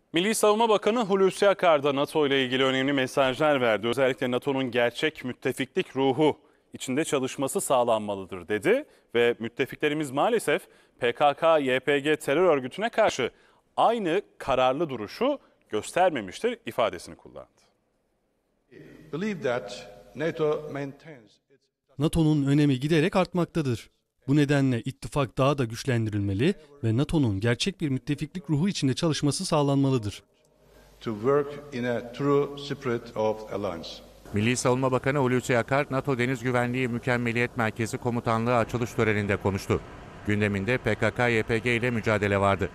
Milli Savunma Bakanı Hulusi Akar da NATO ile ilgili önemli mesajlar verdi. Özellikle NATO'nun gerçek müttefiklik ruhu içinde çalışması sağlanmalıdır dedi ve müttefiklerimiz maalesef PKK-YPG terör örgütüne karşı aynı kararlı duruşu göstermemiştir ifadesini kullandı. NATO'nun önemi giderek artmaktadır. Bu nedenle ittifak daha da güçlendirilmeli ve NATO'nun gerçek bir müttefiklik ruhu içinde çalışması sağlanmalıdır. Milli Savunma Bakanı Hulusi Akar, NATO Deniz Güvenliği Mükemmeliyet Merkezi Komutanlığı açılış töreninde konuştu. Gündeminde PKK-YPG ile mücadele vardı.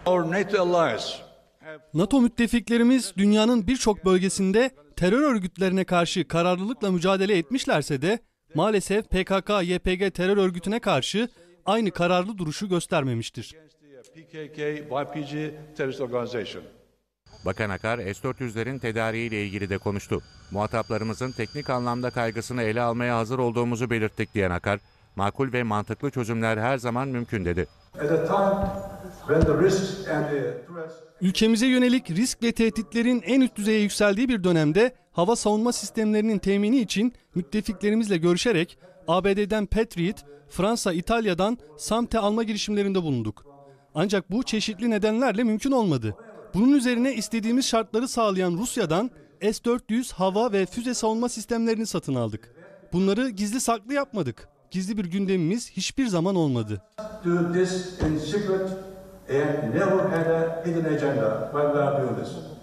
NATO müttefiklerimiz dünyanın birçok bölgesinde terör örgütlerine karşı kararlılıkla mücadele etmişlerse de maalesef PKK-YPG terör örgütüne karşı aynı kararlı duruşu göstermemiştir. Bakan Akar, S-400'lerin tedariğiyle ilgili de konuştu. Muhataplarımızın teknik anlamda kaygısını ele almaya hazır olduğumuzu belirttik diyen Akar, makul ve mantıklı çözümler her zaman mümkün dedi. Ülkemize yönelik risk ve tehditlerin en üst düzeye yükseldiği bir dönemde hava savunma sistemlerinin temini için müttefiklerimizle görüşerek ABD'den Patriot, Fransa, İtalya'dan SAMP alma girişimlerinde bulunduk. Ancak bu çeşitli nedenlerle mümkün olmadı. Bunun üzerine istediğimiz şartları sağlayan Rusya'dan S-400 hava ve füze savunma sistemlerini satın aldık. Bunları gizli saklı yapmadık. Gizli bir gündemimiz hiçbir zaman olmadı. Do this in secret and never had a hidden agenda while we are doing this.